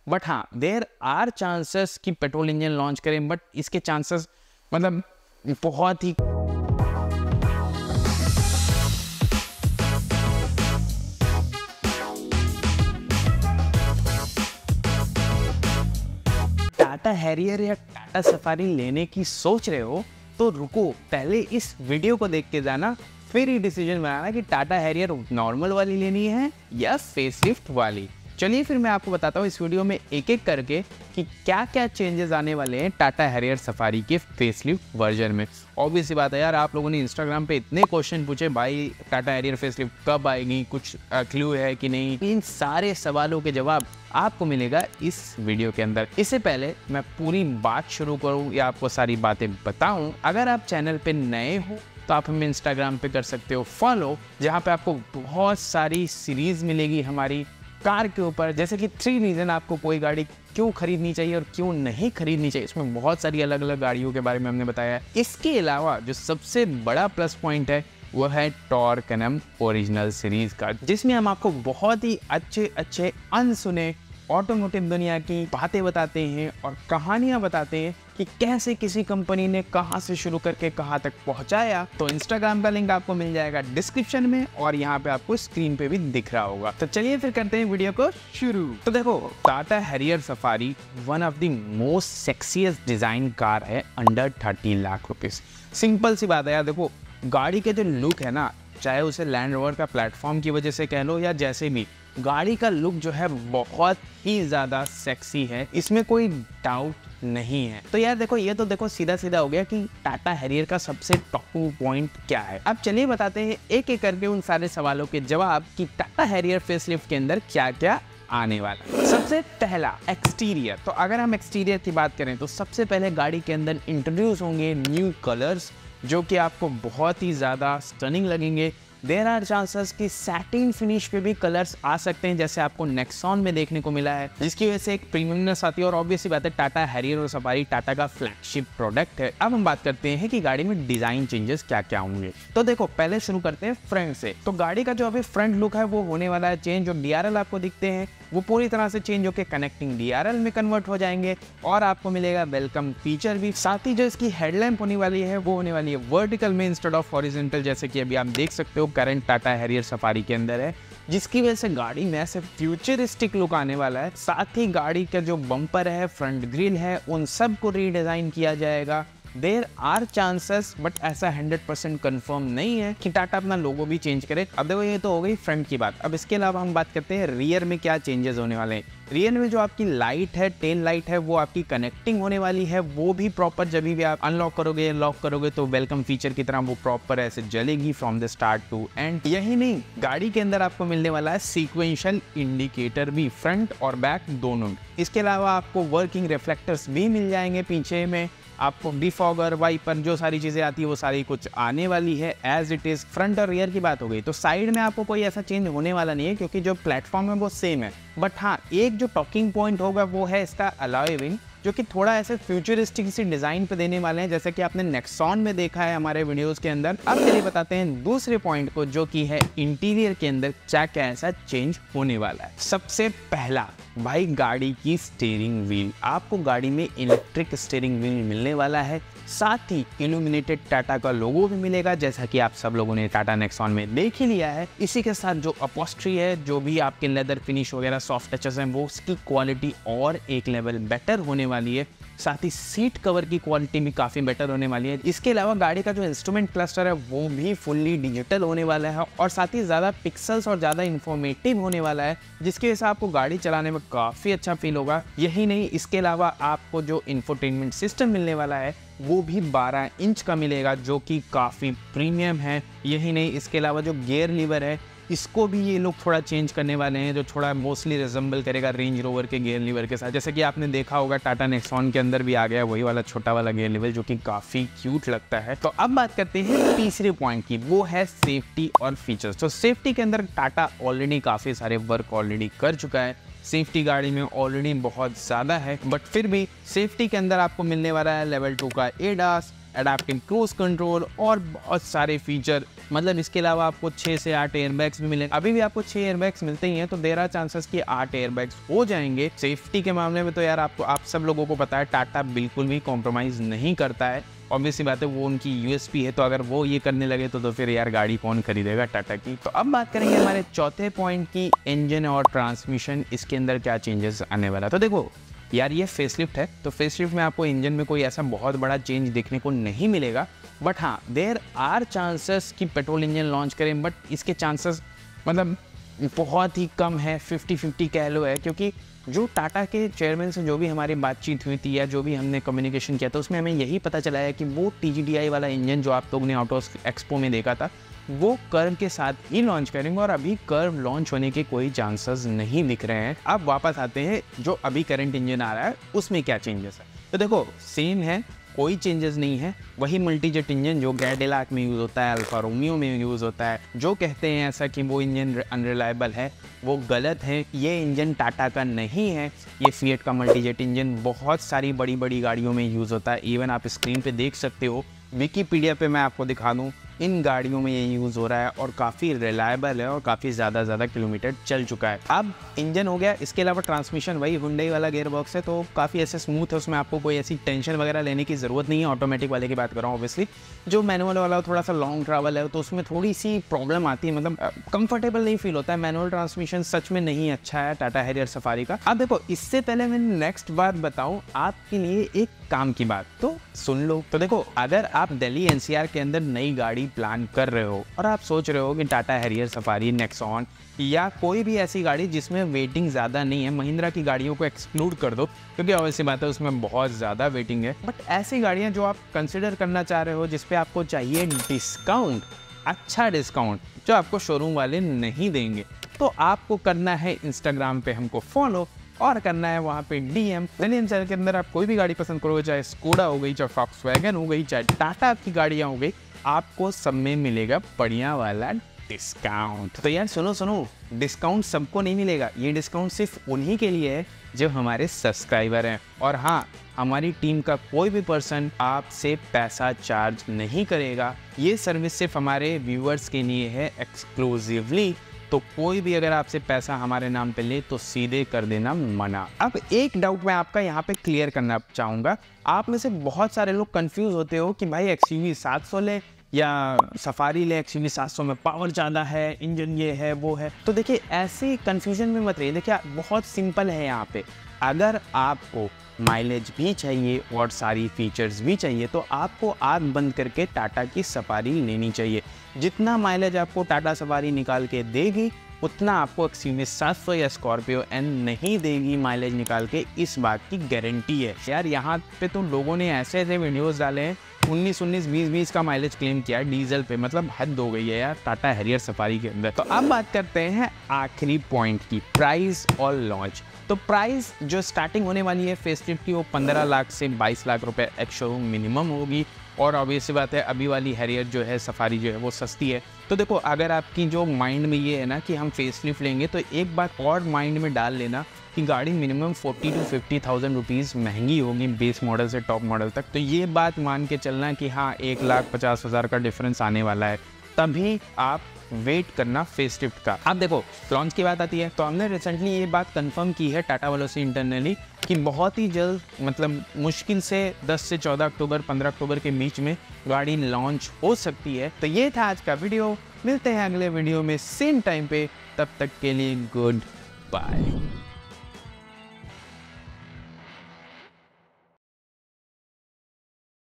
But हाँ, there are chances कि petrol engine launch करें, बट इसके चांसेस मतलब बहुत ही टाटा हैरियर या टाटा सफारी लेने की सोच रहे हो तो रुको, पहले इस वीडियो को देख के जाना, फिर ही डिसीजन बनाना कि टाटा हैरियर नॉर्मल वाली लेनी है या फेसलिफ्ट वाली। चलिए फिर मैं आपको बताता हूँ इस वीडियो में एक एक करके कि क्या क्या चेंजेस आने वाले हैं टाटा हैरियर सफारी के फेसलिफ्ट वर्जन में। ऑब्वियस सी बात है यार, आप लोगों ने इंस्टाग्राम पे इतने क्वेश्चन पूछे, भाई टाटा हैरियर फेसलिफ्ट कब आएगी, कुछ क्लू है कि नहीं। इन सारे सवालों के जवाब आपको मिलेगा इस वीडियो के अंदर। इससे पहले मैं पूरी बात शुरू करूँ या आपको सारी बातें बताऊँ, अगर आप चैनल पे नए हो तो आप हमें इंस्टाग्राम पे कर सकते हो फॉलो, जहाँ पे आपको बहुत सारी सीरीज मिलेगी हमारी कार के ऊपर, जैसे कि 3 रीज़न आपको कोई गाड़ी क्यों खरीदनी चाहिए और क्यों नहीं खरीदनी चाहिए। इसमें बहुत सारी अलग अलग गाड़ियों के बारे में हमने बताया है। इसके अलावा जो सबसे बड़ा प्लस पॉइंट है वो है टॉर्क एनएम ओरिजिनल सीरीज का, जिसमें हम आपको बहुत ही अच्छे अनसुने ऑटोमोटिव दुनिया की बातें बताते हैं और कहानियां बताते हैं कि कैसे किसी कंपनी ने कहां से शुरू करके कहां तक पहुंचाया। तो इंस्टाग्राम का लिंक आपको मिल जाएगा डिस्क्रिप्शन में और यहाँ पे आपको स्क्रीन पे भी दिख रहा होगा। तो चलिए फिर करते हैं वीडियो को शुरू। तो देखो, Tata Harrier Safari one of the most sexiest design car है अंडर 30 लाख रुपीज। सिंपल सी बात है यार, देखो गाड़ी के जो लुक है ना, चाहे उसे लैंड रोवर का प्लेटफॉर्म की वजह से कह लो या जैसे भी, गाड़ी का लुक जो है बहुत ही ज़्यादा सेक्सी है, इसमें कोई डाउट नहीं है। तो यार देखो, ये तो देखो सीधा सीधा हो गया कि टाटा हैरियर का सबसे टॉप पॉइंट क्या है। अब चलिए बताते हैं एक एक करके उन सारे सवालों के जवाब कि टाटा हैरियर फेसलिफ्ट के अंदर क्या क्या आने वाला। सबसे पहला एक्सटीरियर। तो अगर हम एक्सटीरियर की बात करें तो सबसे पहले गाड़ी के अंदर इंट्रोड्यूस होंगे न्यू कलर्स, जो कि आपको बहुत ही ज़्यादा स्टनिंग लगेंगे। देयर आर चांसेस कि सैटिन फिनिश पे भी कलर्स आ सकते हैं, जैसे आपको नेक्सॉन में देखने को मिला है, जिसकी वजह से एक प्रीमियमनेस आती है। और ऑब्वियसली बात है, टाटा हैरियर और सफारी टाटा का फ्लैगशिप प्रोडक्ट है। अब हम बात करते हैं कि गाड़ी में डिजाइन चेंजेस क्या क्या होंगे। तो देखो, पहले शुरू करते हैं फ्रंट से। तो गाड़ी का जो अभी फ्रंट लुक है वो होने वाला है चेंज। जो डीआरएल आपको दिखते हैं वो पूरी तरह से चेंज होकर कनेक्टिंग डीआरएल में कन्वर्ट हो जाएंगे और आपको मिलेगा वेलकम फीचर भी। साथ ही जो इसकी हेडलैम्प होने वाली है वो होने वाली है वर्टिकल में इंस्टेड ऑफ हॉरिजॉन्टल, जैसे कि अभी आप देख सकते हो करंट टाटा हैरियर सफारी के अंदर है, जिसकी वजह से गाड़ी में ऐसे फ्यूचरिस्टिक लुक आने वाला है। साथ ही गाड़ी का जो बम्पर है, फ्रंट ग्रिल है, उन सब को रीडिजाइन किया जाएगा। देयर आर चांसेस, बट ऐसा 100% कंफर्म नहीं है कि टाटा अपना लोगो भी चेंज करे। अब देखो, ये तो हो गई फ्रंट की बात। अब इसके अलावा हम बात करते हैं रियर में क्या चेंजेस होने वाले हैं। रियर में जो आपकी लाइट है, टेल लाइट है, वो आपकी कनेक्टिंग होने वाली है। वो भी प्रॉपर जब भी आप अनलॉक करोगे, लॉक करोगे तो वेलकम फीचर की तरह वो प्रॉपर ऐसे जलेगी from the start to end. यही नहीं, गाड़ी के अंदर आपको मिलने वाला है सीक्वेंशियल इंडिकेटर भी, फ्रंट और बैक दोनों। इसके अलावा आपको वर्किंग रिफ्लेक्टर्स भी मिल जाएंगे पीछे में। आपको डिफॉगर, वाइपर, जो सारी चीज़ें आती है वो सारी कुछ आने वाली है एज इट इज़। फ्रंट और रियर की बात हो गई, तो साइड में आपको कोई ऐसा चेंज होने वाला नहीं है क्योंकि जो प्लेटफॉर्म है वो सेम है। बट हाँ, एक जो टॉकिंग पॉइंट होगा वो है इसका अलॉय व्हील, जो कि थोड़ा ऐसे फ्यूचरिस्टिक सी डिज़ाइन पे देने वाले हैं, जैसे कि आपने नेक्सॉन में देखा है हमारे वीडियोस के अंदर। अब चलिए बताते हैं दूसरे पॉइंट को, जो कि है इंटीरियर के अंदर क्या क्या ऐसा चेंज होने वाला है। सबसे पहला भाई, गाड़ी की स्टीयरिंग व्हील। आपको गाड़ी में इलेक्ट्रिक स्टीयरिंग व्हील मिलने वाला है। साथ ही इल्यूमिनेटेड टाटा का लोगो भी मिलेगा, जैसा कि आप सब लोगों ने टाटा नेक्सॉन में देख ही लिया है। इसी के साथ जो अपॉस्ट्री है, जो भी आपके लेदर फिनिश वगैरह सॉफ्ट टचेस हैं, वो उसकी क्वालिटी और एक लेवल बेटर होने वाली है। साथ ही सीट कवर की क्वालिटी भी काफ़ी बेटर होने वाली है। इसके अलावा गाड़ी का जो इंस्ट्रूमेंट क्लस्टर है वो भी फुल्ली डिजिटल होने वाला है और साथ ही ज़्यादा पिक्सल्स और ज़्यादा इंफॉर्मेटिव होने वाला है, जिसकी वजह से आपको गाड़ी चलाने में काफ़ी अच्छा फील होगा। यही नहीं, इसके अलावा आपको जो इंफोटेनमेंट सिस्टम मिलने वाला है वो भी 12 इंच का मिलेगा, जो कि काफ़ी प्रीमियम है। यही नहीं, इसके अलावा जो गियर लीवर है इसको भी ये लोग थोड़ा चेंज करने वाले हैं, जो थोड़ा मोस्टली रिजेंबल करेगा रेंज रोवर के गियर लीवर के साथ। जैसे कि आपने देखा होगा टाटा नेक्सॉन के अंदर भी आ गया वही वाला छोटा वाला गियर लीवर, जो कि काफ़ी क्यूट लगता है। तो अब बात करते हैं तीसरे पॉइंट की, वो है सेफ्टी और फीचर्स। तो सेफ्टी के अंदर टाटा ऑलरेडी काफ़ी सारे वर्क ऑलरेडी कर चुका है। सेफ्टी गाड़ी में ऑलरेडी बहुत ज़्यादा है, बट फिर भी सेफ्टी के अंदर आपको मिलने वाला है लेवल 2 का एडास, एडाप्टिव क्रूज कंट्रोल और बहुत सारे फीचर। मतलब इसके अलावा आपको 6 से 8 एयरबैग्स भी मिलेंगे। अभी भी आपको 6 एयरबैग्स मिलते ही हैं, तो देयर आर चांसेस कि 8 एयरबैग्स हो जाएंगे। सेफ्टी के मामले में तो यार आप सब लोगों को पता है टाटा बिल्कुल भी कॉम्प्रोमाइज़ नहीं करता है। ऑब्वियसली बात है, वो उनकी यूएसपी है, तो अगर वो ये करने लगे तो फिर यार गाड़ी कौन खरीदेगा टाटा की। तो अब बात करेंगे हमारे चौथे पॉइंट की, इंजन और ट्रांसमिशन, इसके अंदर क्या चेंजेस आने वाला है। तो देखो यार, ये फेसलिफ्ट है, तो फेसलिफ्ट में आपको इंजन में कोई ऐसा बहुत बड़ा चेंज देखने को नहीं मिलेगा। बट हाँ, देयर आर चांसेस कि पेट्रोल इंजन लॉन्च करें, बट इसके चांसेस मतलब बहुत ही कम है, 50-50 कह लो है। क्योंकि जो टाटा के चेयरमैन से जो भी हमारी बातचीत हुई थी या जो भी हमने कम्युनिकेशन किया था, उसमें हमें यही पता चला है कि वो TGDI वाला इंजन जो आप लोग ने ऑटो एक्सपो में देखा था, वो कर्व के साथ ही लॉन्च करेंगे और अभी कर्व लॉन्च होने के कोई चांसेस नहीं दिख रहे हैं। अब वापस आते हैं जो अभी करंट इंजन आ रहा है उसमें क्या चेंजेस है। तो देखो सेम है, कोई चेंजेस नहीं है, वही मल्टीजेट इंजन जो कैडिलैक में यूज़ होता है, अल्फा रोमियो में यूज़ होता है। जो कहते हैं ऐसा कि वो इंजन अनरिलायबल है, वो गलत है। ये इंजन टाटा का नहीं है, ये फिएट का मल्टीजेट इंजन बहुत सारी बड़ी बड़ी गाड़ियों में यूज़ होता है। इवन आप स्क्रीन पे देख सकते हो, विकीपीडिया पे मैं आपको दिखा दूँ, इन गाड़ियों में ये यूज़ हो रहा है और काफ़ी रिलायबल है और काफ़ी ज़्यादा किलोमीटर चल चुका है। अब इंजन हो गया, इसके अलावा ट्रांसमिशन वही हुंडई वाला गियर बॉक्स है, तो काफ़ी ऐसे स्मूथ है, उसमें आपको कोई ऐसी टेंशन वगैरह लेने की ज़रूरत नहीं है। ऑटोमेटिक वाले की बात कर रहा हूँ ऑब्वियसली। जो मैनुअल वाला थोड़ा सा लॉन्ग ट्रैवल है तो उसमें थोड़ी सी प्रॉब्लम आती है, मतलब कंफर्टेबल नहीं फील होता है। मैनुअल ट्रांसमिशन सच में नहीं अच्छा है टाटा हैरियर सफारी का। अब देखो, इससे पहले मैं नेक्स्ट बात बताऊँ आपके लिए एक काम की बात, तो सुन लो। तो देखो, अगर आप दिल्ली NCR के अंदर नई गाड़ी प्लान कर रहे हो और आप सोच रहे हो कि टाटा हैरियर सफारी, नेक्सॉन या कोई भी ऐसी गाड़ी जिसमें वेटिंग ज़्यादा नहीं है, महिंद्रा की गाड़ियों को एक्सक्लूड कर दो क्योंकि ऑब्वियसली बात है उसमें बहुत ज़्यादा वेटिंग है। बट ऐसी गाड़ियाँ जो आप कंसिडर करना चाह रहे हो, जिस पे आपको चाहिए डिस्काउंट, अच्छा डिस्काउंट जो आपको शोरूम वाले नहीं देंगे, तो आपको करना है इंस्टाग्राम पे हमको फॉलो और करना है वहाँ पे DM। दिल्ली NCR के अंदर आप कोई भी गाड़ी पसंद करोगे, चाहे स्कोडा हो गई, चाहे फॉक्सवैगन हो गई, चाहे टाटा की गाड़ियाँ हो गई, आपको सब में मिलेगा बढ़िया वाला डिस्काउंट। तो यार सुनो, डिस्काउंट सबको नहीं मिलेगा, ये डिस्काउंट सिर्फ उन्हीं के लिए है जो हमारे सब्सक्राइबर हैं। और हाँ, हमारी टीम का कोई भी पर्सन आपसे पैसा चार्ज नहीं करेगा, ये सर्विस सिर्फ हमारे व्यूअर्स के लिए है एक्सक्लूसिवली। तो कोई भी अगर आपसे पैसा हमारे नाम पे ले तो सीधे कर देना मना। अब एक डाउट मैं आपका यहाँ पे क्लियर करना चाहूँगा। आप में से बहुत सारे लोग कंफ्यूज होते हो कि भाई XUV 700 ले या सफारी ले, XUV 700 में पावर ज़्यादा है, इंजन ये है वो है। तो देखिए, ऐसे कंफ्यूजन में मत रहिए। देखिए, बहुत सिंपल है यहाँ पे। अगर आपको माइलेज भी चाहिए और सारी फीचर्स भी चाहिए तो आपको आँख बंद करके टाटा की सफारी लेनी चाहिए। जितना माइलेज आपको टाटा सफारी निकाल के देगी, उतना आपको XUV 700 या स्कॉर्पियो N नहीं देगी माइलेज निकाल के, इस बात की गारंटी है। यार यहाँ पे तो लोगों ने ऐसे ऐसे वीडियोस डाले हैं, 19, 20 का माइलेज क्लेम किया है डीजल पे, मतलब हद हो गई है यार टाटा हैरियर सफारी के अंदर। तो अब बात करते हैं आखिरी पॉइंट की, प्राइस और लॉन्च। तो प्राइस जो स्टार्टिंग होने वाली है फेसलिफ्ट की, वो 15 लाख से 22 लाख रुपए एक्स शोरूम मिनिमम होगी। और ऑब्वियसली बात है, अभी वाली हैरियर जो है सफारी जो है वो सस्ती है। तो देखो, अगर आपकी जो माइंड में ये है ना कि हम फेसलिफ्ट लेंगे, तो एक बात और माइंड में डाल लेना कि गाड़ी मिनिमम 40 to 50,000 रुपीज़ महंगी होगी बेस मॉडल से टॉप मॉडल तक। तो ये बात मान के चलना कि हाँ 1,50,000 का डिफरेंस आने वाला है, तभी आप वेट करना फेसलिफ्ट का। अब देखो, लॉन्च की बात आती है तो हमने रिसेंटली ये बात कंफर्म की है टाटा वालों से इंटरनली कि बहुत ही जल्द, मतलब मुश्किल से 10 से 14 अक्टूबर 15 अक्टूबर के बीच में गाड़ी लॉन्च हो सकती है। तो ये था आज का वीडियो, मिलते हैं अगले वीडियो में सेम टाइम पे, तब तक के लिए गुड बाय।